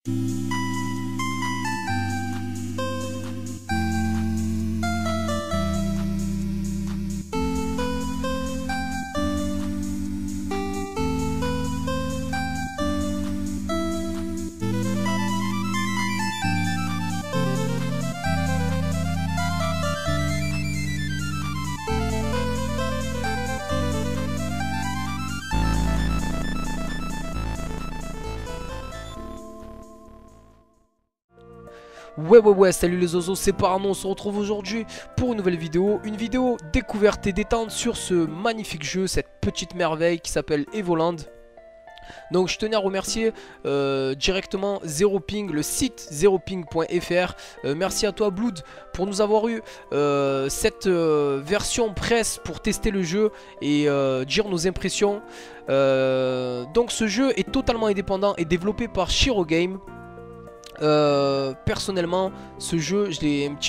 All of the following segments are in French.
Ouais, salut les oiseaux, c'est Parano, on se retrouve aujourd'hui pour une nouvelle vidéo. Une vidéo découverte et détente sur ce magnifique jeu, cette petite merveille qui s'appelle Evoland. Donc je tenais à remercier directement Zeroping, le site zeroping.fr. Merci à toi Blood pour nous avoir eu cette version presse pour tester le jeu et dire nos impressions. Donc ce jeu est totalement indépendant et développé par Shiro Game. Personnellement ce jeu j'ai un petit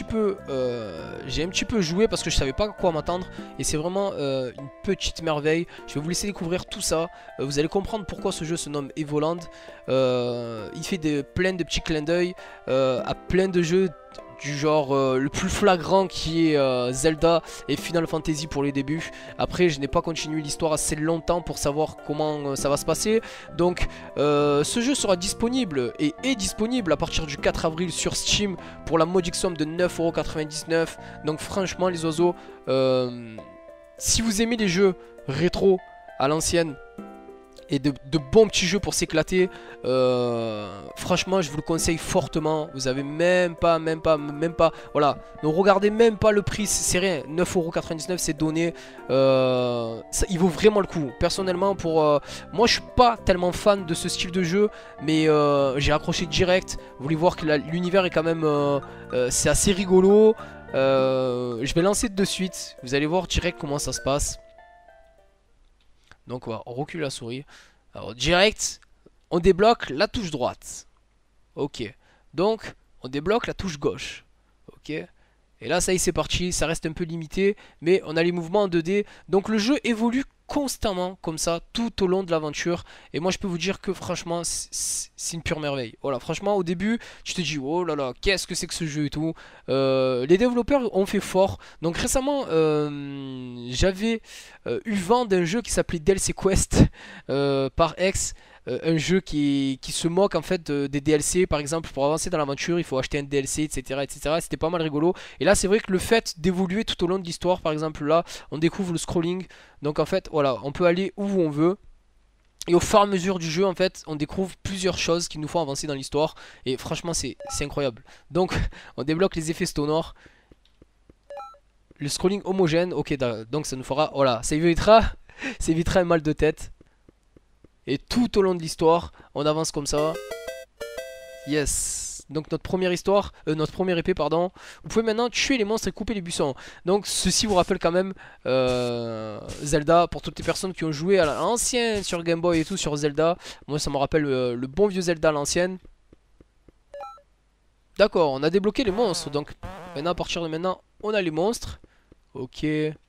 peu joué parce que je savais pas à quoi m'attendre et c'est vraiment une petite merveille. Je vais vous laisser découvrir tout ça, vous allez comprendre pourquoi ce jeu se nomme Evoland. Il fait plein de petits clins d'œil à plein de jeux du genre le plus flagrant qui est Zelda et Final Fantasy pour les débuts. Après je n'ai pas continué l'histoire assez longtemps pour savoir comment ça va se passer. Donc ce jeu sera disponible et est disponible à partir du 4 avril sur Steam pour la modique somme de 9,99 €. Donc franchement les oiseaux, si vous aimez les jeux rétro à l'ancienne et de bons petits jeux pour s'éclater, franchement je vous le conseille fortement. Vous avez même pas, voilà, ne regardez même pas le prix, c'est rien, 9,99 € c'est donné. Il vaut vraiment le coup. Personnellement moi je suis pas tellement fan de ce style de jeu, mais j'ai accroché direct. Vous voulez voir que l'univers est quand même c'est assez rigolo. Je vais lancer de suite, vous allez voir direct comment ça se passe. Donc on recule la souris. Alors direct, on débloque la touche droite. Ok. Donc on débloque la touche gauche. Ok. Et là ça y est, c'est parti. Ça reste un peu limité, mais on a les mouvements en 2D. Donc le jeu évolue constamment comme ça tout au long de l'aventure. Et moi je peux vous dire que franchement c'est une pure merveille. Voilà, franchement au début tu te dis oh là là, qu'est-ce que c'est que ce jeu et tout. Les développeurs ont fait fort. Donc récemment j'avais eu vent d'un jeu qui s'appelait DLC Quest par X. Un jeu qui se moque en fait des DLC. Par exemple, pour avancer dans l'aventure il faut acheter un DLC, etc, etc. C'était pas mal rigolo. Et là c'est vrai que le fait d'évoluer tout au long de l'histoire, par exemple là on découvre le scrolling. Donc en fait voilà, on peut aller où on veut. Et au fur et à mesure du jeu en fait on découvre plusieurs choses qui nous font avancer dans l'histoire. Et franchement c'est incroyable. Donc on débloque les effets sonores, le scrolling homogène. Ok, donc ça nous fera, voilà, ça évitera un mal de tête. Et tout au long de l'histoire, on avance comme ça. Yes. Donc notre première histoire, notre première épée pardon. Vous pouvez maintenant tuer les monstres et couper les buissons. Donc ceci vous rappelle quand même Zelda. Pour toutes les personnes qui ont joué à l'ancienne sur Game Boy et tout sur Zelda. Moi ça me rappelle le bon vieux Zelda à l'ancienne. D'accord, on a débloqué les monstres. Donc maintenant, à partir de maintenant, on a les monstres. Ok.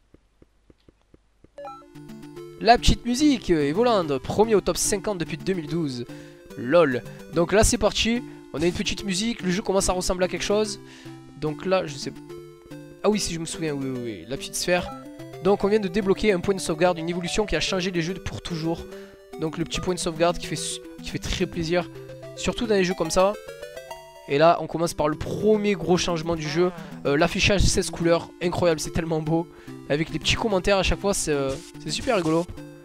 La petite musique, Evoland, premier au top 50 depuis 2012. LOL. Donc là c'est parti, on a une petite musique, le jeu commence à ressembler à quelque chose. Donc là je sais... Ah oui, si je me souviens, oui, la petite sphère. Donc on vient de débloquer un point de sauvegarde, une évolution qui a changé les jeux pour toujours. Donc le petit point de sauvegarde qui fait très plaisir, surtout dans les jeux comme ça. Et là on commence par le premier gros changement du jeu, l'affichage 16 couleurs, incroyable, c'est tellement beau. Avec les petits commentaires à chaque fois, c'est super rigolo.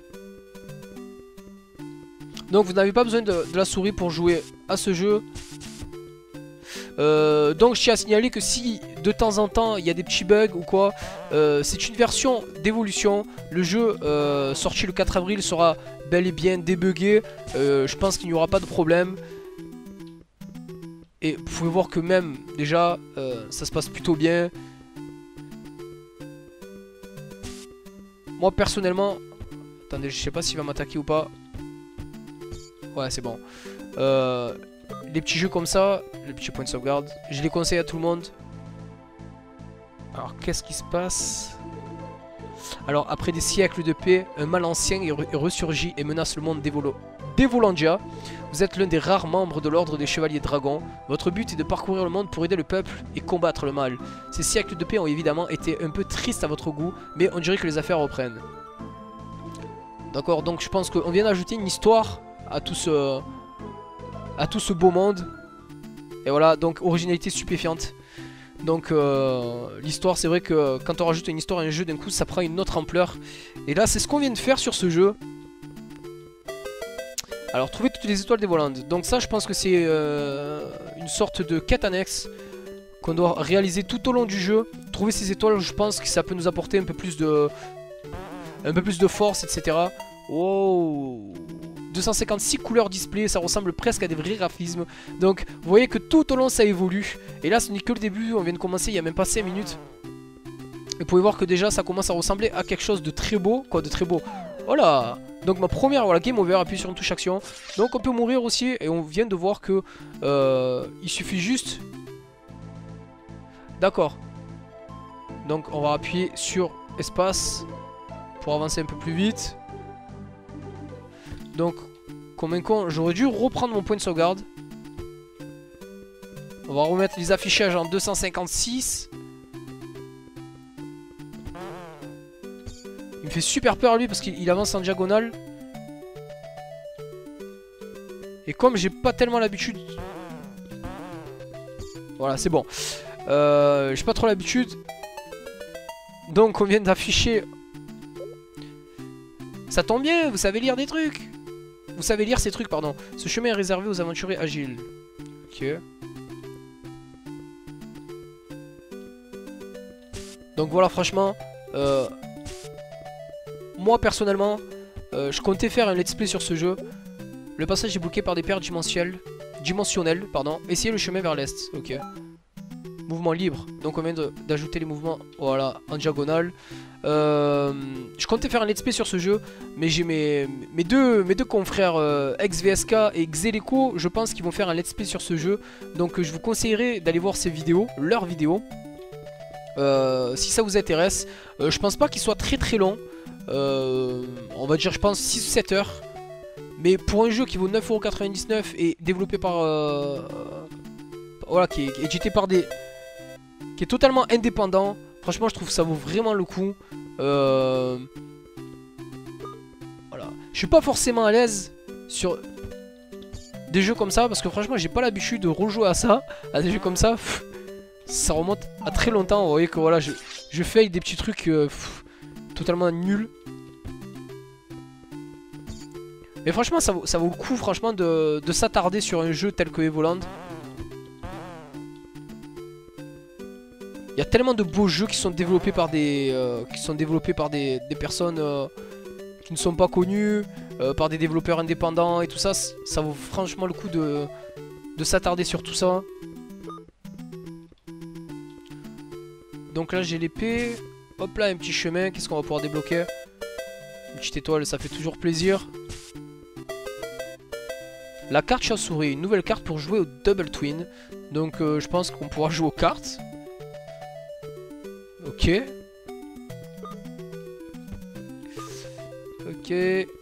Donc vous n'avez pas besoin de la souris pour jouer à ce jeu. Donc je tiens à signaler que si de temps en temps il y a des petits bugs ou quoi, c'est une version d'évolution. Le jeu sorti le 4 avril sera bel et bien débugué. Je pense qu'il n'y aura pas de problème. Et vous pouvez voir que même déjà ça se passe plutôt bien. Moi personnellement, attendez, je sais pas s'il va m'attaquer ou pas. Ouais, c'est bon. Les petits jeux comme ça, les petits points de sauvegarde, je les conseille à tout le monde. Alors qu'est-ce qui se passe? Alors après des siècles de paix, un mal ancien est ressurgi et menace le monde d'Evolandia. Vous êtes l'un des rares membres de l'ordre des Chevaliers Dragons. Votre but est de parcourir le monde pour aider le peuple et combattre le mal. Ces siècles de paix ont évidemment été un peu tristes à votre goût, mais on dirait que les affaires reprennent. D'accord, donc je pense qu'on vient d'ajouter une histoire à tout ce beau monde. Et voilà, donc originalité stupéfiante. Donc l'histoire, c'est vrai que quand on rajoute une histoire à un jeu, d'un coup ça prend une autre ampleur. Et là c'est ce qu'on vient de faire sur ce jeu. Alors trouver toutes les étoiles d'Evoland. Donc ça je pense que c'est une sorte de quête annexe qu'on doit réaliser tout au long du jeu. Trouver ces étoiles, je pense que ça peut nous apporter un peu plus de force, etc. Wow, 256 couleurs display, ça ressemble presque à des vrais graphismes. Donc vous voyez que tout au long ça évolue. Et là ce n'est que le début, on vient de commencer il n'y a même pas 5 minutes. Et vous pouvez voir que déjà ça commence à ressembler à quelque chose de très beau. Quoi de très beau? Voilà. Donc ma première, voilà, game over, appuie sur une touche action. Donc on peut mourir aussi. Et on vient de voir que il suffit juste. D'accord. Donc on va appuyer sur espace pour avancer un peu plus vite. Donc, comme un con, j'aurais dû reprendre mon point de sauvegarde. On va remettre les affichages en 256. Il me fait super peur lui parce qu'il avance en diagonale. Et comme j'ai pas tellement l'habitude... Voilà, c'est bon. J'ai pas trop l'habitude. Donc on vient d'afficher... Ça tombe bien, vous savez lire des trucs. Vous savez lire ces trucs, pardon. Ce chemin est réservé aux aventuriers agiles. Ok. Donc voilà, franchement, moi personnellement, je comptais faire un let's play sur ce jeu. Le passage est bloqué par des paires dimensionnelles, pardon. Essayez le chemin vers l'est. Ok. Mouvement libre. Donc on vient d'ajouter les mouvements, voilà, en diagonale. Je comptais faire un let's play sur ce jeu, mais j'ai mes deux confrères XVSK et Xeleco, je pense qu'ils vont faire un let's play sur ce jeu. Donc je vous conseillerais d'aller voir ces vidéos, leurs vidéos, si ça vous intéresse. Je pense pas qu'il soit très long, on va dire je pense 6 ou 7 heures. Mais pour un jeu qui vaut 9,99€ et développé par... voilà, qui est édité par des... qui est totalement indépendant. Franchement je trouve que ça vaut vraiment le coup. Voilà. Je suis pas forcément à l'aise sur des jeux comme ça parce que franchement j'ai pas l'habitude de rejouer à ça, à des jeux comme ça. Ça remonte à très longtemps. Vous voyez que voilà, je fais des petits trucs totalement nuls. Mais franchement ça vaut le coup franchement de s'attarder sur un jeu tel que Evoland. Il y a tellement de beaux jeux qui sont développés par des personnes qui ne sont pas connues, par des développeurs indépendants et tout ça. Ça vaut franchement le coup de s'attarder sur tout ça. Donc là j'ai l'épée. Hop là, un petit chemin. Qu'est-ce qu'on va pouvoir débloquer? Une petite étoile, ça fait toujours plaisir. La carte chauve-souris, une nouvelle carte pour jouer au Double Twin. Donc je pense qu'on pourra jouer aux cartes. Ok. Ok.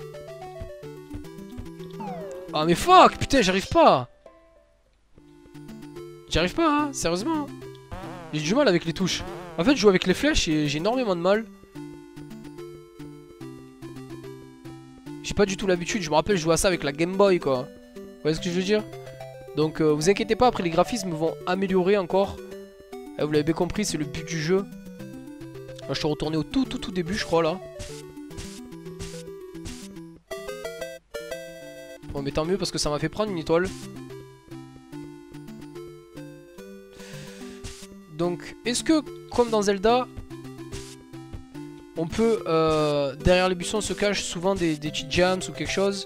Ah mais fuck, putain, j'arrive pas. J'arrive pas, hein, sérieusement. J'ai du mal avec les touches. En fait, je joue avec les flèches et j'ai énormément de mal. J'ai pas du tout l'habitude, je me rappelle, je jouais à ça avec la Game Boy, quoi. Vous voyez ce que je veux dire? Donc, vous inquiétez pas, après les graphismes vont améliorer encore. Vous l'avez bien compris, c'est le but du jeu. Là, je suis retourné au tout début, je crois, là. Bon, mais tant mieux, parce que ça m'a fait prendre une étoile. Donc, est-ce que, comme dans Zelda, on peut, derrière les buissons se cachent souvent des petites jams ou quelque chose.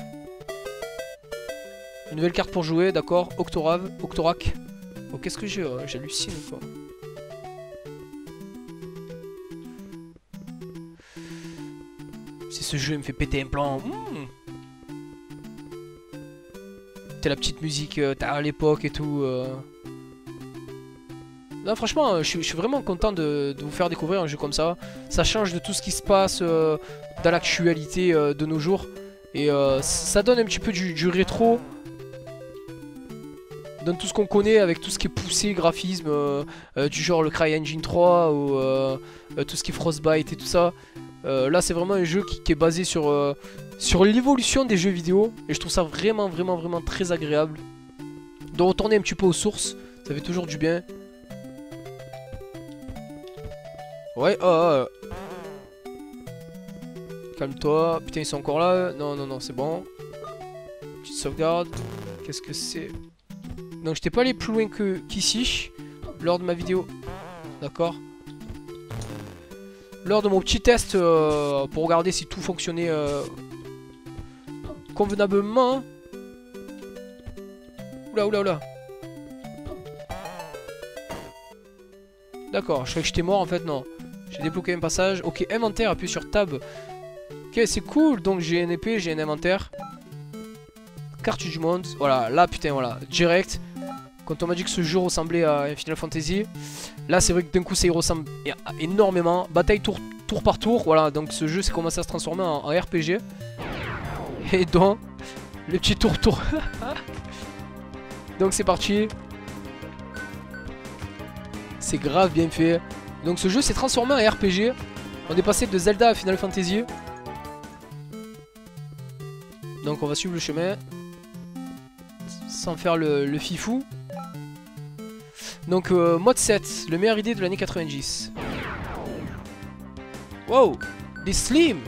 Une nouvelle carte pour jouer, d'accord. Octorac. Oh, qu'est-ce que j'ai? J'hallucine, quoi. Si ce jeu me fait péter un plan. C'était la petite musique à l'époque et tout. Non, franchement, je suis vraiment content de vous faire découvrir un jeu comme ça. Ça change de tout ce qui se passe dans l'actualité de nos jours. Et ça donne un petit peu du rétro. Donne tout ce qu'on connaît avec tout ce qui est poussé, graphisme, du genre le CryEngine 3 ou tout ce qui est Frostbite et tout ça. Là c'est vraiment un jeu qui est basé sur l'évolution des jeux vidéo. Et je trouve ça vraiment très agréable. De retourner un petit peu aux sources, ça fait toujours du bien. Ouais, calme-toi. Putain, ils sont encore là. Non, c'est bon. Petite sauvegarde. Qu'est-ce que c'est? Donc, j'étais pas allé plus loin qu'ici lors de ma vidéo. D'accord. Lors de mon petit test pour regarder si tout fonctionnait convenablement. Oula. D'accord, je croyais que j'étais mort en fait, non. J'ai débloqué un passage. Ok, inventaire, appuie sur tab. Ok, c'est cool. Donc j'ai une épée, j'ai un inventaire. Carte du monde. Voilà, là putain, voilà. Direct. Quand on m'a dit que ce jeu ressemblait à un Final Fantasy. Là, c'est vrai que d'un coup, ça y ressemble énormément. Bataille tour par tour. Voilà, donc ce jeu, c'est commencé à se transformer en RPG. Et donc, le petit tour. Donc c'est parti. C'est grave bien fait. Donc ce jeu s'est transformé en RPG. On est passé de Zelda à Final Fantasy. Donc on va suivre le chemin. Sans faire le fifou. Donc mode 7. Le meilleur idée de l'année 90. Wow. Des slims.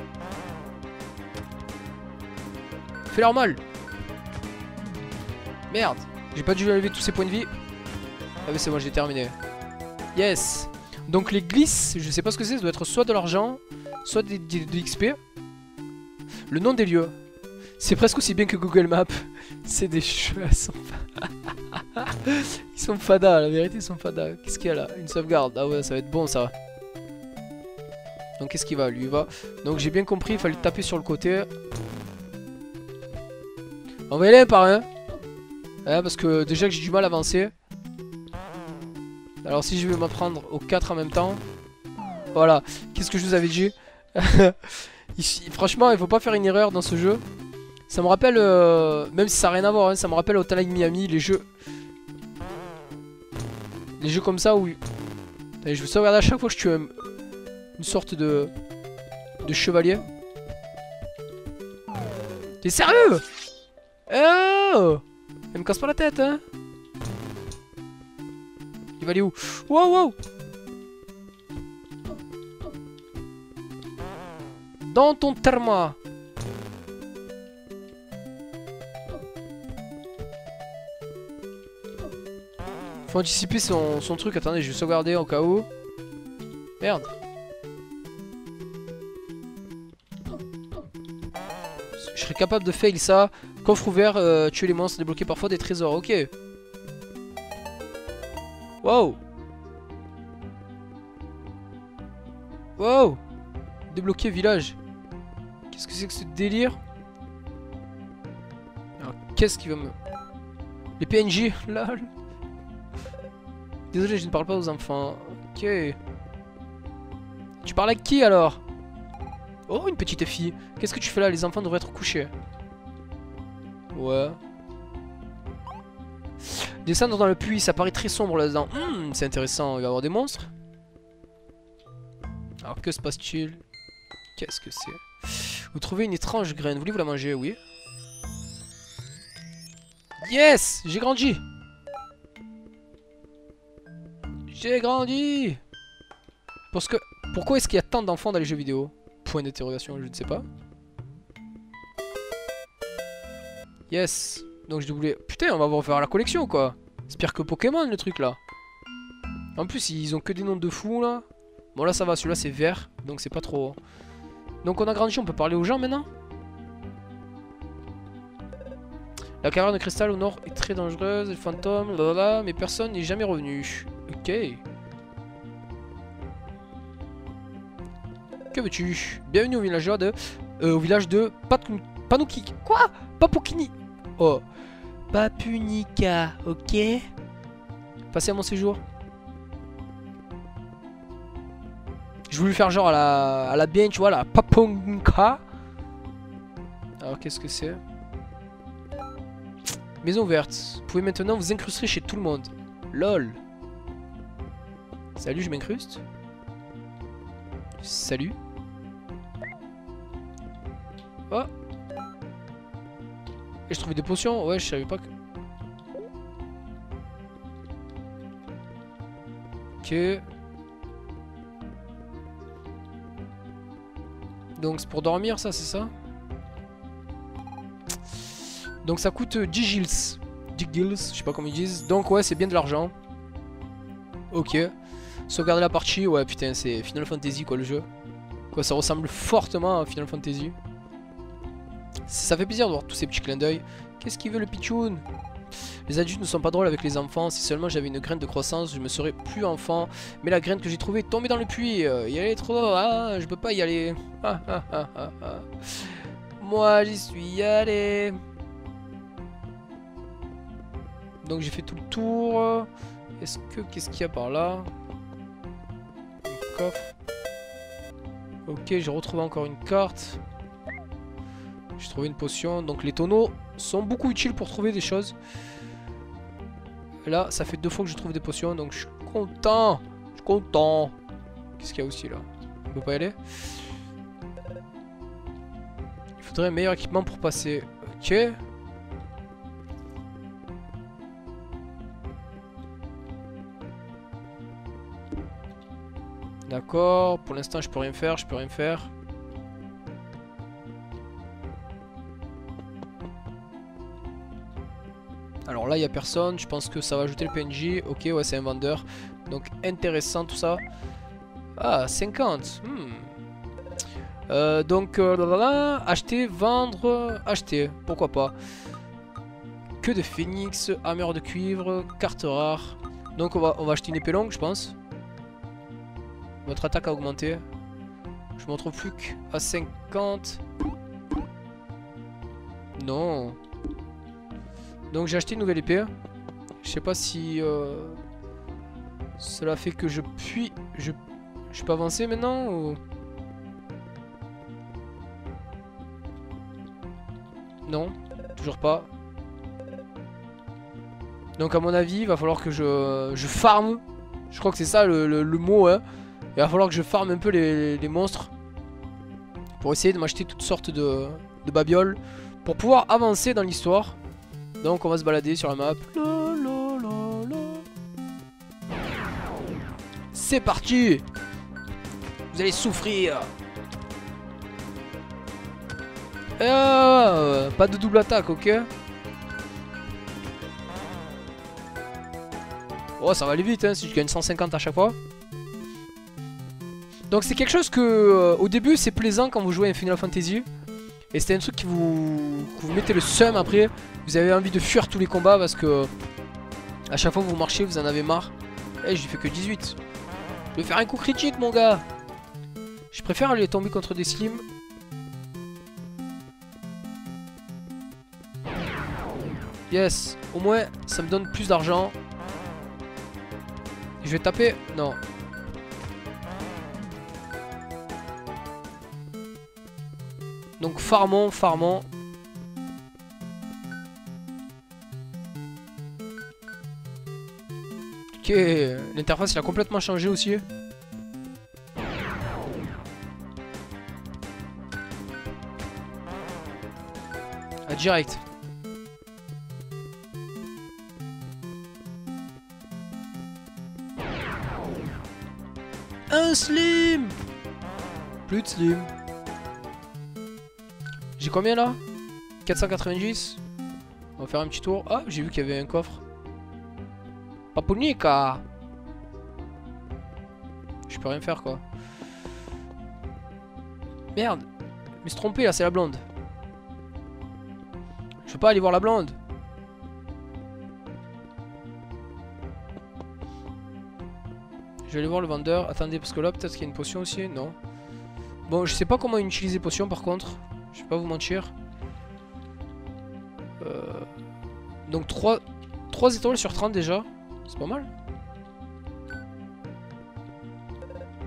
Fais leur mal. Merde. J'ai pas dû lever tous ces points de vie. Ah oui c'est bon, j'ai terminé. Yes. Donc les glisses, je sais pas ce que c'est, ça doit être soit de l'argent, soit de XP. Le nom des lieux. C'est presque aussi bien que Google Maps. C'est des cheveux, ils sont fada, la vérité ils sont fada. Qu'est-ce qu'il y a là? Une sauvegarde. Ah ouais, ça va être bon ça. Donc qu'est-ce qu'il va? Lui il va. Donc j'ai bien compris, il fallait taper sur le côté. On va y aller un par un. Hein, parce que déjà que j'ai du mal à avancer. Alors si je vais m'apprendre aux 4 en même temps. Voilà, qu'est-ce que je vous avais dit? Ici, franchement, il faut pas faire une erreur dans ce jeu. Ça me rappelle, même si ça n'a rien à voir, hein, ça me rappelle Hotline Miami, les jeux. Les jeux comme ça où... Allez, je vais sauvegarder à chaque fois que je tue une sorte de chevalier. T'es sérieux? Oh! Elle me casse pas la tête, hein? Il va aller où? Wow! Dans ton therma. Faut anticiper son truc. Attendez, je vais sauvegarder au cas où. Merde. Je serais capable de fail ça. Coffre ouvert, tuer les monstres, débloquer parfois des trésors. Ok. Wow. Wow. Débloquer village. Qu'est-ce que c'est que ce délire? Alors, qu'est-ce qui va me... Les PNJ, lol. Désolé, je ne parle pas aux enfants. Ok. Tu parles avec qui alors? Oh, une petite fille. Qu'est-ce que tu fais là? Les enfants devraient être couchés. Ouais. Descendre dans le puits, ça paraît très sombre là-dedans. C'est intéressant, il va y avoir des monstres. Alors que se passe-t-il? Qu'est-ce que c'est? Vous trouvez une étrange graine, voulez-vous la manger? Oui. Yes! J'ai grandi! J'ai grandi! Parce que... Pourquoi est-ce qu'il y a tant d'enfants dans les jeux vidéo? Point d'interrogation, je ne sais pas. Yes! Donc je voulais... Putain, on va refaire la collection quoi! C'est pire que Pokémon le truc là! En plus, ils ont que des noms de fous là. Bon là ça va, celui-là c'est vert, donc c'est pas trop... Donc on a grandi, on peut parler aux gens maintenant. La caverne de cristal au nord est très dangereuse, le fantôme, blablabla, mais personne n'est jamais revenu. Ok. Que veux-tu? Bienvenue au village de Panuki. Quoi? Papukini. Oh. Papunika, ok. Passez à mon séjour. Je voulais faire genre à la bien, tu vois, la Papunka. Alors qu'est-ce que c'est? Maison ouverte. Vous pouvez maintenant vous incruster chez tout le monde. LOL. Salut, je m'incruste. Salut. Oh. Et je trouvais des potions. Ouais, je savais pas que... Ok. Donc c'est pour dormir ça, c'est ça? Donc ça coûte 10 gils. 10 gils, je sais pas comment ils disent. Donc ouais, c'est bien de l'argent. Ok. Sauvegarder la partie, ouais putain, c'est Final Fantasy quoi le jeu. Quoi, ça ressemble fortement à Final Fantasy. Ça fait plaisir de voir tous ces petits clins d'œil. Qu'est-ce qu'il veut le pitchoun? Les adultes ne sont pas drôles avec les enfants. Si seulement j'avais une graine de croissance, je me serais plus enfant. Mais la graine que j'ai trouvée est tombée dans le puits. Y aller trop... Ah, je peux pas y aller. Moi, j'y suis allé. Donc j'ai fait tout le tour. Qu'est-ce qu'il y a par là? Un coffre. Ok, j'ai retrouvé encore une carte. J'ai trouvé une potion. Donc les tonneaux sont beaucoup utiles pour trouver des choses. Là, ça fait 2 fois que je trouve des potions. Donc je suis content. Je suis content. Qu'est-ce qu'il y a aussi là? On peut pas y aller. Il faudrait un meilleur équipement pour passer. Ok. D'accord, pour l'instant je peux rien faire, Alors là il n'y a personne, je pense que ça va ajouter le PNJ. Ok, ouais, c'est un vendeur. Donc intéressant tout ça. Ah, 50. Donc acheter, vendre, acheter, pourquoi pas. Que de phénix, armure de cuivre, carte rare. Donc on va acheter une épée longue je pense. Votre attaque a augmenté. Je me retrouve plus qu'à 50. Non. Donc j'ai acheté une nouvelle épée. Je sais pas si cela fait que je puis... Je peux avancer maintenant ou... Non, toujours pas. Donc à mon avis, il va falloir que je farme. Je crois que c'est ça le mot, hein. Il va falloir que je farme un peu les monstres. Pour essayer de m'acheter toutes sortes de babioles. Pour pouvoir avancer dans l'histoire. Donc on va se balader sur la map. C'est parti! Vous allez souffrir! Pas de double attaque, ok? Oh, ça va aller vite hein, si je gagne 150 à chaque fois. Donc c'est quelque chose que au début c'est plaisant quand vous jouez à Final Fantasy. Et c'était un truc que vous mettez le seum après. Vous avez envie de fuir tous les combats parce que à chaque fois que vous marchez vous en avez marre. Eh, j'ai fait que 18. Je vais faire un coup critique mon gars. Je préfère aller tomber contre des slims. Yes, au moins ça me donne plus d'argent. Je vais taper... Non. Donc farmons. Ok, l'interface il a complètement changé aussi. Ah, direct. Un slim. Plus de slim. J'ai combien là? 490. On va faire un petit tour. Ah, j'ai vu qu'il y avait un coffre. Papunica. Je peux rien faire quoi. Merde. Je me suis trompé là, c'est la blonde. Je peux pas aller voir la blonde. Je vais aller voir le vendeur. Attendez, parce que là peut-être qu'il y a une potion aussi. Non. Bon, je sais pas comment utiliser potion par contre. Je vais pas vous mentir. Donc 3 étoiles sur 30 déjà. C'est pas mal.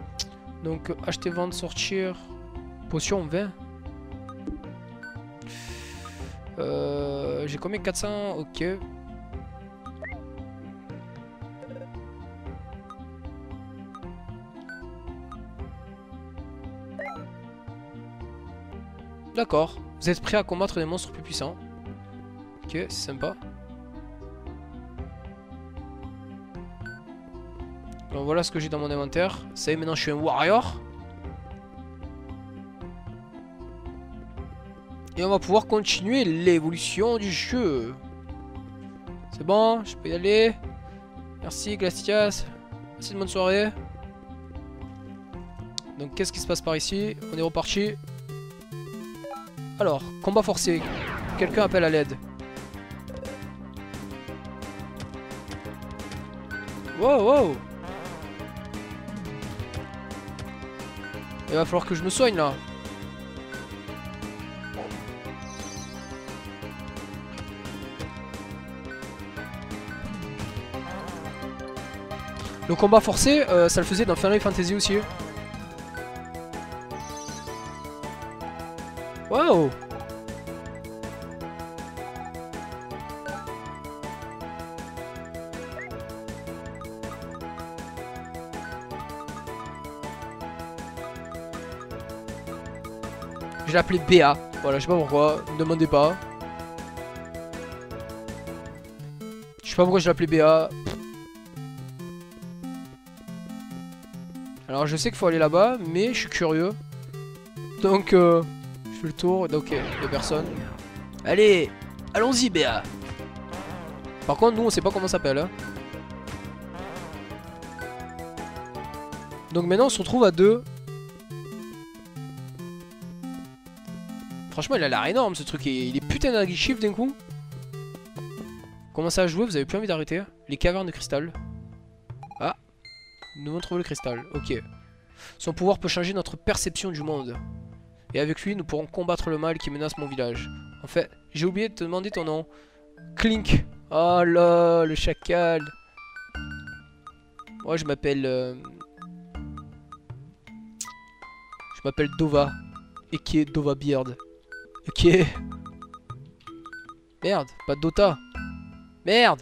Donc acheter, vendre, sortir. Potion 20. J'ai combien? 400? Ok. D'accord. Vous êtes prêts à combattre des monstres plus puissants. Ok, c'est sympa. Donc voilà ce que j'ai dans mon inventaire. Ça y est, maintenant je suis un warrior. Et on va pouvoir continuer l'évolution du jeu. C'est bon, je peux y aller. Merci Glastias. Merci de bonne soirée. Donc qu'est-ce qui se passe par ici? On est reparti. Alors, combat forcé. Quelqu'un appelle à l'aide. Wow, wow. Il va falloir que je me soigne là. Le combat forcé, ça le faisait dans Final Fantasy aussi. Wow. Je l'ai appelé BA. Voilà, je sais pas pourquoi. Ne me demandez pas. Je sais pas pourquoi je l'ai appelé BA. Alors je sais qu'il faut aller là-bas, mais je suis curieux. Donc je fais le tour. Ok, deux personnes. Allez, allons-y BA. Par contre, nous on sait pas comment ça s'appelle. Hein. Donc maintenant on se retrouve à deux. Franchement, il a l'air énorme ce truc. Il est putain d'agressif d'un coup. Commencez à jouer, vous avez plus envie d'arrêter. Les cavernes de cristal. Ah, nous avons trouvé le cristal. Ok. Son pouvoir peut changer notre perception du monde. Et avec lui, nous pourrons combattre le mal qui menace mon village. En fait, j'ai oublié de te demander ton nom. Clink. Oh là, le chacal. Moi, je m'appelle... Je m'appelle Dova. Et qui est Dova Beard. Ok. Merde, pas de Dota. Merde.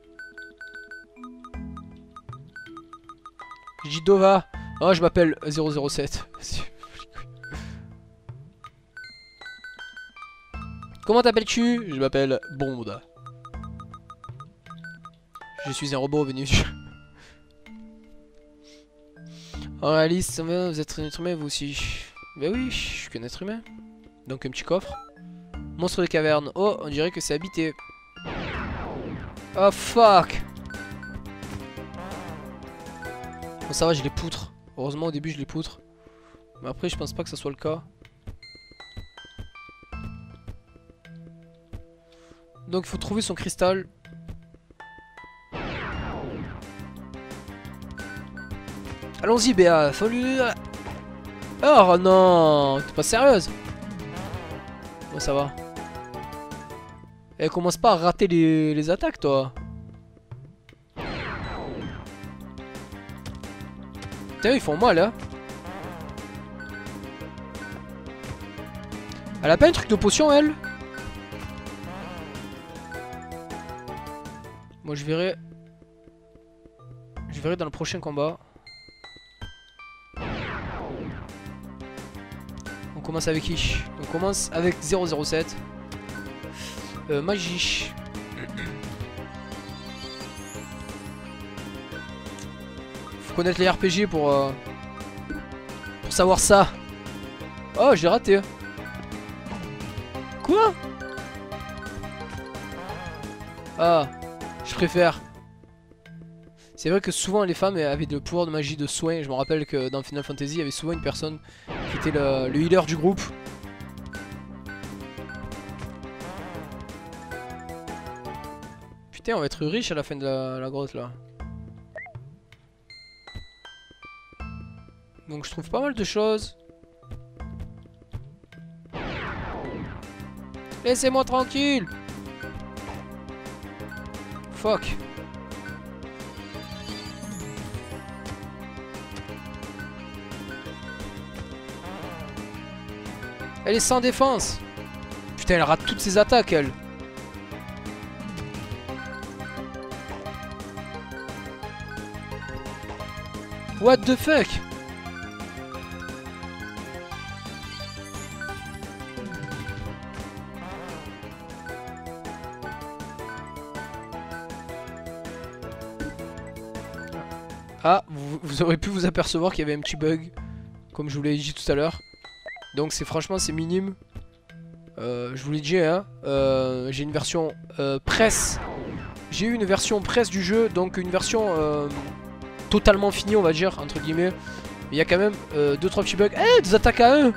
Je dis Dova. Oh, je m'appelle 007. Comment t'appelles-tu? Je m'appelle Bond. Je suis un robot venu. En réaliste, vous êtes un être humain vous aussi. Ben oui, je suis qu'un être humain. Donc un petit coffre. Monstre de caverne. Oh, on dirait que c'est habité. Oh fuck. Bon ça va, je les poutre. Heureusement au début je les poutre. Mais après je pense pas que ça soit le cas. Donc il faut trouver son cristal. Allons-y Béa, faut lui... Oh non, t'es pas sérieuse? Bon ça va. Eh, commence pas à rater les attaques toi. Putain, ils font mal hein. Elle a pas un truc de potion elle? Moi je verrai. Je verrai dans le prochain combat. On commence avec qui? On commence avec 007. Magie. Faut connaître les RPG pour savoir ça. Oh, j'ai raté. Quoi? Ah, je préfère. C'est vrai que souvent les femmes avaient le pouvoir de magie de soin. Je me rappelle que dans Final Fantasy, il y avait souvent une personne qui était le healer du groupe. Putain, on va être riche à la fin de la grotte là. Donc je trouve pas mal de choses. Laissez-moi tranquille. Fuck. Elle est sans défense. Putain, elle rate toutes ses attaques, elle. What the fuck? Ah, vous aurez pu vous apercevoir qu'il y avait un petit bug, comme je vous l'ai dit tout à l'heure. Donc c'est franchement c'est minime. Je vous l'ai dit, hein. J'ai une version presse. J'ai eu une version presse du jeu, donc une version totalement finie, on va dire, entre guillemets. Mais il y a quand même 2-3 petits bugs. Eh, des attaques à 1.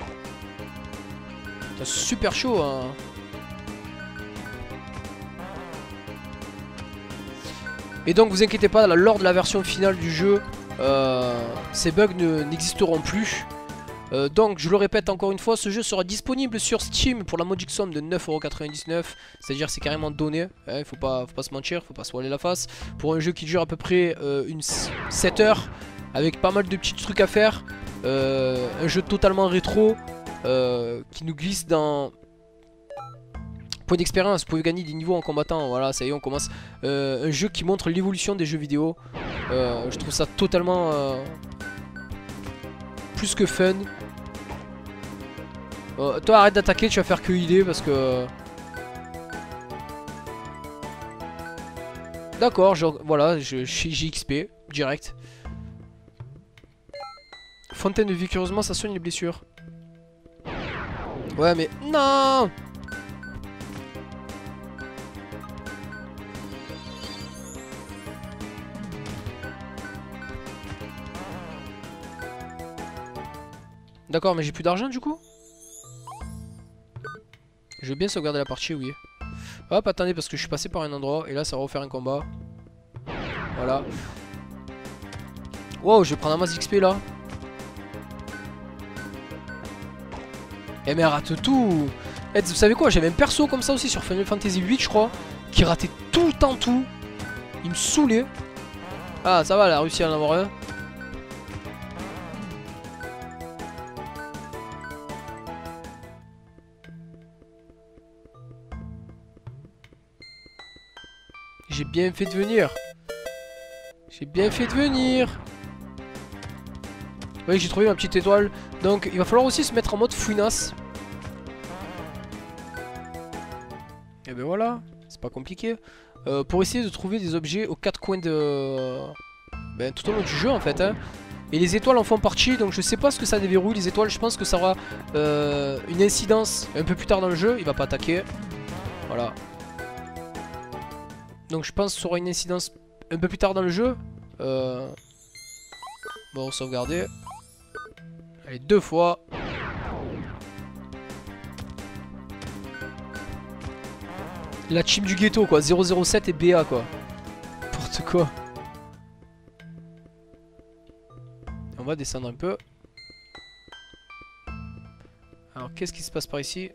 C'est super chaud, hein. Et donc vous inquiétez pas, lors de la version finale du jeu, ces bugs n'existeront plus. Donc je le répète encore une fois, ce jeu sera disponible sur Steam pour la modique somme de 9,99€. C'est-à-dire c'est carrément donné, hein, faut pas se mentir, faut pas se voiler la face. Pour un jeu qui dure à peu près 7 heures, avec pas mal de petits trucs à faire. Un jeu totalement rétro, qui nous glisse dans... Point d'expérience, vous pouvez gagner des niveaux en combattant, voilà, ça y est, on commence. Un jeu qui montre l'évolution des jeux vidéo. Je trouve ça totalement plus que fun. Toi, arrête d'attaquer, tu vas faire que healer parce que... D'accord, voilà, j'ai XP, direct. Fontaine de vie, curieusement, ça soigne les blessures. Ouais, mais... Non! D'accord, mais j'ai plus d'argent du coup. Je vais bien sauvegarder la partie, oui. Hop, attendez, parce que je suis passé par un endroit. Et là, ça va refaire un combat. Voilà. Wow, je vais prendre un masse d'XP là. Eh mais elle rate tout. Eh, vous savez quoi, j'avais un perso comme ça aussi sur Final Fantasy 8 je crois, qui ratait tout le temps tout. Il me saoulait. Ah ça va, elle a réussi à en avoir un. J'ai bien fait de venir. J'ai bien fait de venir. Oui, j'ai trouvé ma petite étoile. Donc, il va falloir aussi se mettre en mode fouinasse. Et ben voilà. C'est pas compliqué. Pour essayer de trouver des objets aux quatre coins de... Ben, tout au long du jeu, en fait. Hein. Et les étoiles en font partie. Donc, je sais pas ce que ça déverrouille. Les étoiles, je pense que ça aura une incidence un peu plus tard dans le jeu. Il va pas attaquer. Voilà. Donc je pense que ça aura une incidence un peu plus tard dans le jeu. Bon, sauvegarder. Allez, 2 fois. La team du ghetto quoi, 007 et BA quoi. N'importe quoi. On va descendre un peu. Alors qu'est-ce qui se passe par ici?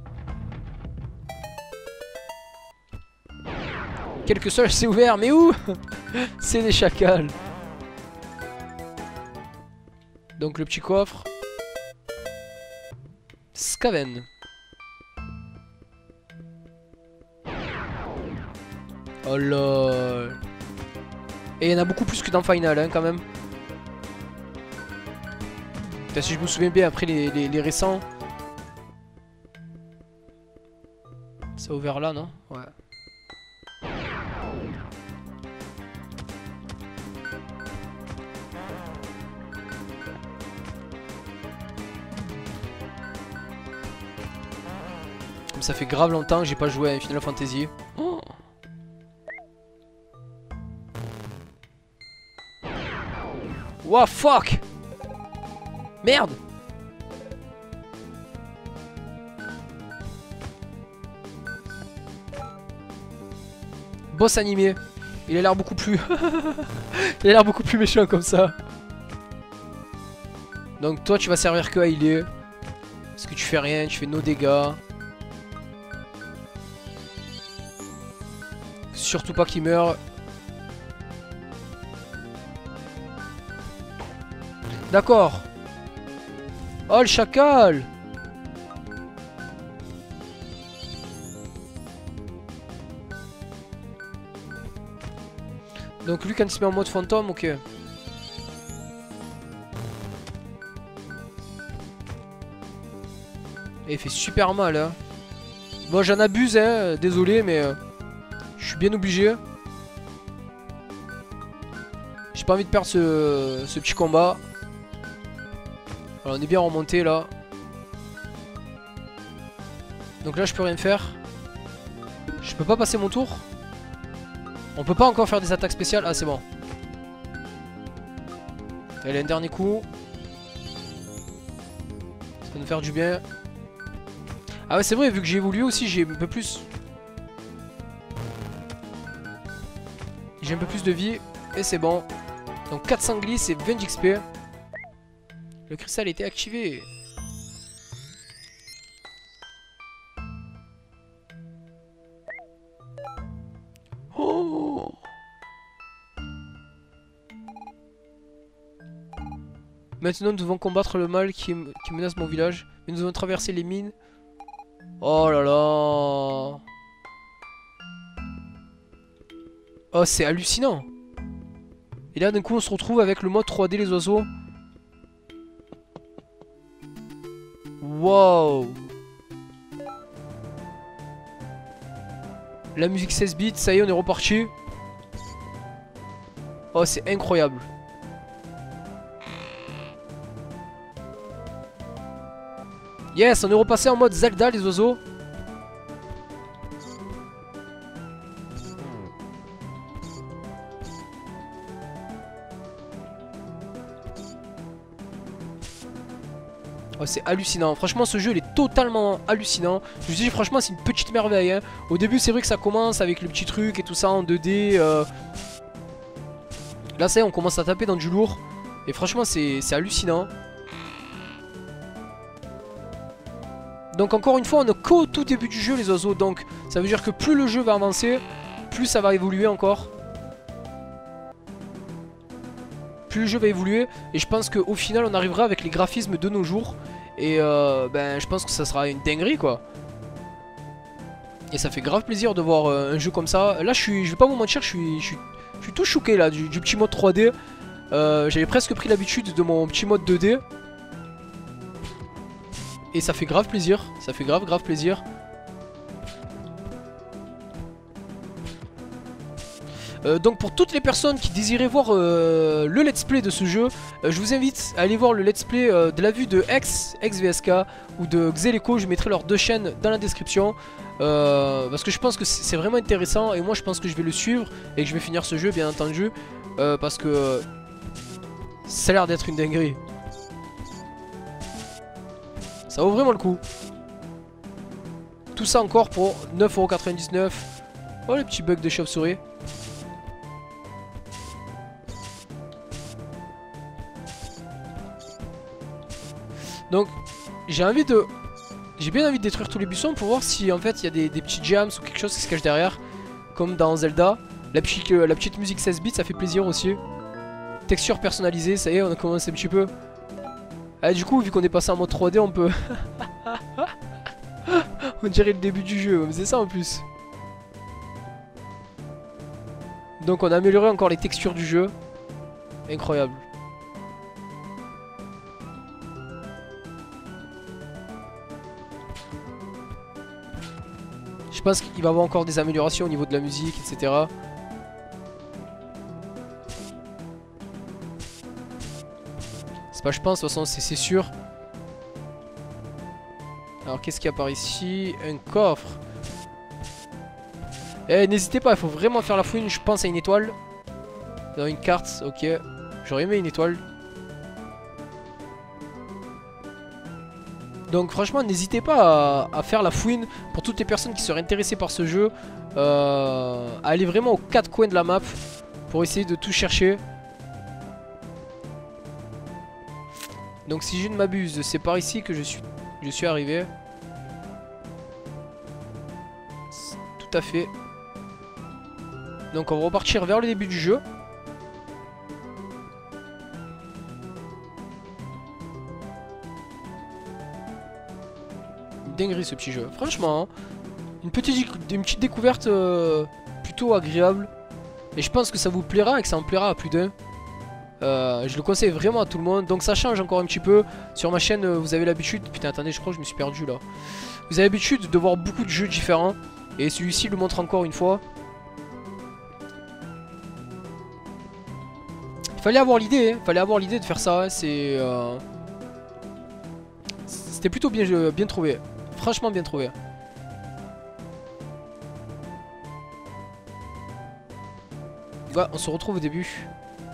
Quelque chose s'est ouvert, mais où? C'est des chacals. Donc le petit coffre. Skaven. Oh lol. Et il y en a beaucoup plus que dans Final hein, quand même. Enfin, si je me souviens bien après les récents. Ça a ouvert là non? Ouais. Ça fait grave longtemps que j'ai pas joué à Final Fantasy. Oh. Wow, fuck! Merde! Boss animé. Il a l'air beaucoup plus... Il a l'air beaucoup plus méchant comme ça. Donc toi tu vas servir que à healer. Parce que tu fais rien, tu fais no dégâts. Surtout pas qu'il meure. D'accord. Oh le chacal. Donc lui quand il se met en mode fantôme, ok. Et il fait super mal hein. Bon j'en abuse hein, désolé mais je suis bien obligé. J'ai pas envie de perdre ce petit combat. Alors, on est bien remonté là. Donc là je peux rien faire. Je peux pas passer mon tour. On peut pas encore faire des attaques spéciales. Ah c'est bon. Allez un dernier coup. Ça va nous faire du bien. Ah ouais c'est vrai vu que j'ai évolué aussi j'ai un peu plus. J'ai un peu plus de vie. Et c'est bon. Donc 400 glisse et 20 XP. Le cristal a été activé. Oh! Maintenant nous devons combattre le mal qui menace mon village. Mais nous devons traverser les mines. Oh là là! Oh c'est hallucinant! Et là d'un coup on se retrouve avec le mode 3D les oiseaux. Wow! La musique 16 bits, ça y est on est reparti. Oh c'est incroyable. Yes, on est repassé en mode Zelda les oiseaux. Oh, c'est hallucinant, franchement ce jeu il est totalement hallucinant. Je vous dis franchement c'est une petite merveille hein. Au début c'est vrai que ça commence avec le petit truc et tout ça en 2D Là ça y est on commence à taper dans du lourd. Et franchement c'est hallucinant. Donc encore une fois on n'est qu'au tout début du jeu les oiseaux. Donc ça veut dire que plus le jeu va avancer, plus ça va évoluer encore. Plus le jeu va évoluer. Et je pense qu'au final on arrivera avec les graphismes de nos jours. Et ben je pense que ça sera une dinguerie quoi. Et ça fait grave plaisir de voir un jeu comme ça. Là je vais pas vous mentir, je suis tout choqué là du petit mode 3D. J'avais presque pris l'habitude de mon petit mode 2D. Et ça fait grave plaisir. Ça fait grave plaisir. Donc pour toutes les personnes qui désiraient voir le let's play de ce jeu, je vous invite à aller voir le let's play de la vue de XVSK ou de Xeleco. Je mettrai leurs deux chaînes dans la description parce que je pense que c'est vraiment intéressant. Et moi je pense que je vais le suivre et que je vais finir ce jeu bien entendu parce que ça a l'air d'être une dinguerie. Ça vaut vraiment le coup. Tout ça encore pour 9,99€. Oh les petits bugs de chauve-souris. Donc j'ai bien envie de détruire tous les buissons pour voir si en fait il y a des petits jams ou quelque chose qui se cache derrière. Comme dans Zelda. La petite musique 16 bits ça fait plaisir aussi. Texture personnalisée, ça y est on a commencé un petit peu. Ah, du coup vu qu'on est passé en mode 3D on peut... On dirait le début du jeu, mais c'est ça en plus. Donc on a amélioré encore les textures du jeu. Incroyable. Je pense qu'il va y avoir encore des améliorations au niveau de la musique, etc. C'est pas je pense, de toute façon c'est sûr. Alors qu'est-ce qu'il y a par ici? Un coffre. Eh n'hésitez pas, il faut vraiment faire la fouine. Je pense à une étoile. Dans une carte, ok. J'aurais aimé une étoile. Donc franchement n'hésitez pas à faire la fouine. Pour toutes les personnes qui seraient intéressées par ce jeu, à aller vraiment aux quatre coins de la map pour essayer de tout chercher. Donc si je ne m'abuse, c'est par ici que je suis arrivé. Tout à fait. Donc on va repartir vers le début du jeu. Une dinguerie ce petit jeu. Franchement, hein, une petite découverte plutôt agréable. Et je pense que ça vous plaira et que ça en plaira à plus d'un. Je le conseille vraiment à tout le monde. Donc ça change encore un petit peu. Sur ma chaîne, vous avez l'habitude... Putain, attendez, je crois que je me suis perdu là. Vous avez l'habitude de voir beaucoup de jeux différents. Et celui-ci le montre encore une fois. Il fallait avoir l'idée, hein. Fallait avoir l'idée de faire ça. Hein. C'était plutôt bien trouvé. Franchement bien trouvé. Ouais, on se retrouve au début.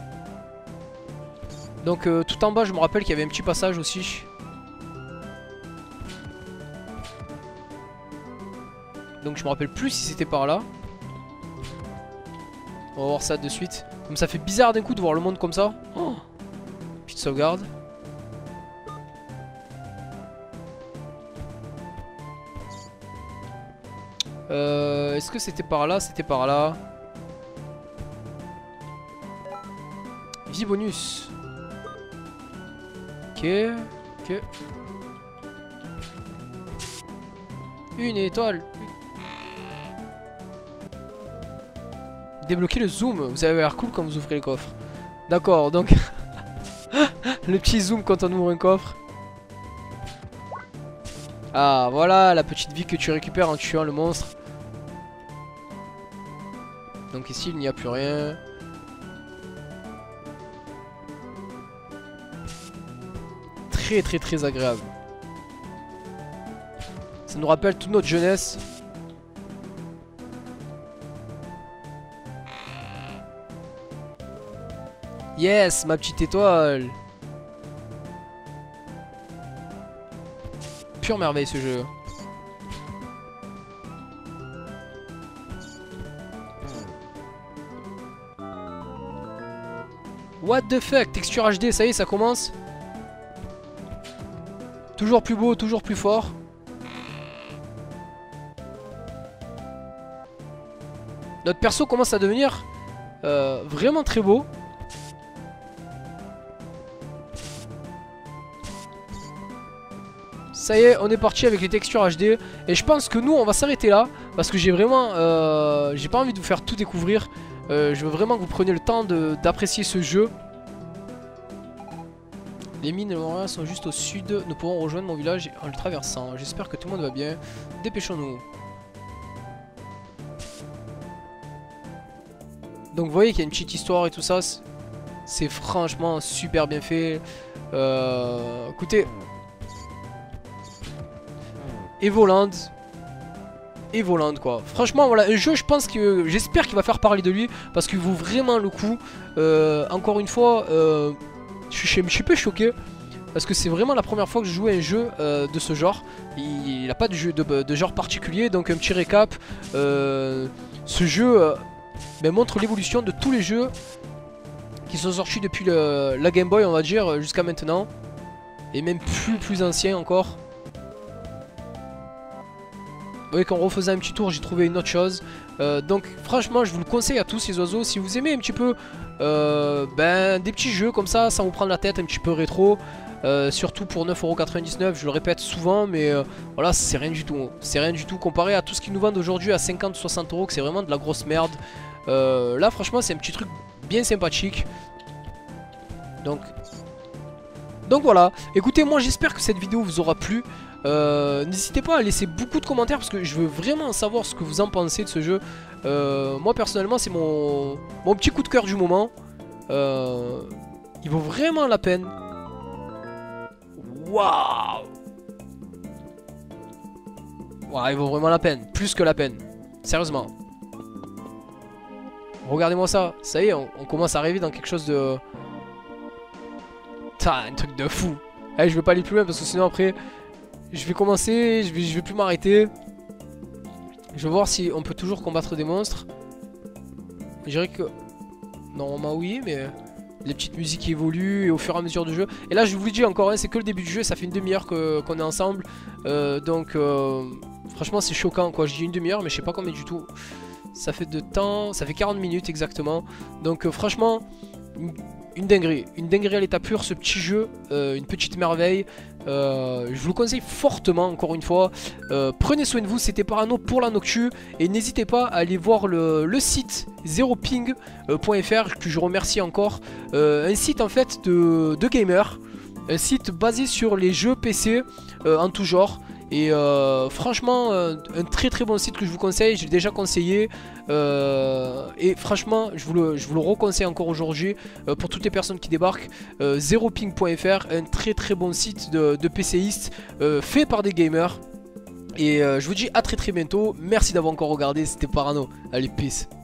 Donc tout en bas, je me rappelle qu'il y avait un petit passage aussi. Donc je me rappelle plus si c'était par là. On va voir ça de suite. Comme ça fait bizarre d'un coup de voir le monde comme ça. Oh, petite sauvegarde. Est-ce que c'était par là? C'était par là. Vie bonus. Ok. Ok. Une étoile. Débloquer le zoom. Vous avez l'air cool quand vous ouvrez les coffres. D'accord, donc... le petit zoom quand on ouvre un coffre. Ah, voilà la petite vie que tu récupères en tuant le monstre. Donc ici, il n'y a plus rien. Très très très agréable. Ça nous rappelle toute notre jeunesse. Yes, ma petite étoile. Pure merveille ce jeu. What the fuck, texture HD, ça y est, ça commence. Toujours plus beau, toujours plus fort. Notre perso commence à devenir vraiment très beau. Ça y est, on est parti avec les textures HD. Et je pense que nous, on va s'arrêter là. Parce que j'ai vraiment... j'ai pas envie de vous faire tout découvrir. Je veux vraiment que vous preniez le temps d'apprécier ce jeu. Les mines de Montréal sont juste au sud. Nous pourrons rejoindre mon village en le traversant. J'espère que tout le monde va bien. Dépêchons-nous. Donc vous voyez qu'il y a une petite histoire et tout ça. C'est franchement super bien fait. Écoutez... Evoland. Evoland quoi. Franchement voilà un jeu je pense que j'espère qu'il va faire parler de lui. Parce qu'il vaut vraiment le coup. Encore une fois je suis un petit peu choqué. Parce que c'est vraiment la première fois que je joue à un jeu de ce genre. Il n'a pas de jeu de genre particulier. Donc un petit récap. Ce jeu montre l'évolution de tous les jeux qui sont sortis depuis la Game Boy on va dire jusqu'à maintenant. Et même plus ancien encore. Vous voyez qu'en refaisant un petit tour j'ai trouvé une autre chose. Donc franchement je vous le conseille à tous les oiseaux. Si vous aimez un petit peu des petits jeux comme ça sans vous prendre la tête, un petit peu rétro. Surtout pour 9,99€, je le répète souvent. Mais voilà c'est rien du tout. C'est rien du tout comparé à tout ce qu'ils nous vendent aujourd'hui à 50-60€ que c'est vraiment de la grosse merde. Là franchement c'est un petit truc bien sympathique. Donc voilà. Écoutez moi j'espère que cette vidéo vous aura plu. N'hésitez pas à laisser beaucoup de commentaires parce que je veux vraiment savoir ce que vous en pensez de ce jeu. Moi personnellement c'est mon petit coup de cœur du moment. Il vaut vraiment la peine. Waouh. Waouh, il vaut vraiment la peine. Plus que la peine. Sérieusement. Regardez-moi ça. Ça y est, on commence à arriver dans quelque chose de... Putain, un truc de fou. Allez, je vais pas aller plus loin parce que sinon après... Je vais commencer, je vais plus m'arrêter. Je vais voir si on peut toujours combattre des monstres. Je dirais que... Normalement oui, mais... Les petites musiques évoluent et au fur et à mesure du jeu. Et là je vous le dis encore, hein, c'est que le début du jeu. Ça fait une demi-heure qu'on est ensemble. Franchement c'est choquant quoi. Je dis une demi-heure mais je sais pas combien du tout. Ça fait de temps, ça fait 40 minutes exactement. Donc franchement... une dinguerie à l'état pur ce petit jeu, une petite merveille. Je vous le conseille fortement encore une fois. Prenez soin de vous, c'était Parano pour la Noctu. Et n'hésitez pas à aller voir le site zeroping.fr que je remercie encore. Un site en fait de gamers. Un site basé sur les jeux PC en tout genre. Et franchement un très bon site que je vous conseille, je l'ai déjà conseillé et franchement je vous le reconseille encore aujourd'hui pour toutes les personnes qui débarquent. Zeroping.fr, un très bon site de PCistes fait par des gamers. Et je vous dis à très bientôt, merci d'avoir encore regardé, c'était Parano, allez peace.